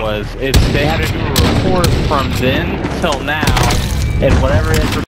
was. They had to do a report from then till now, and whatever information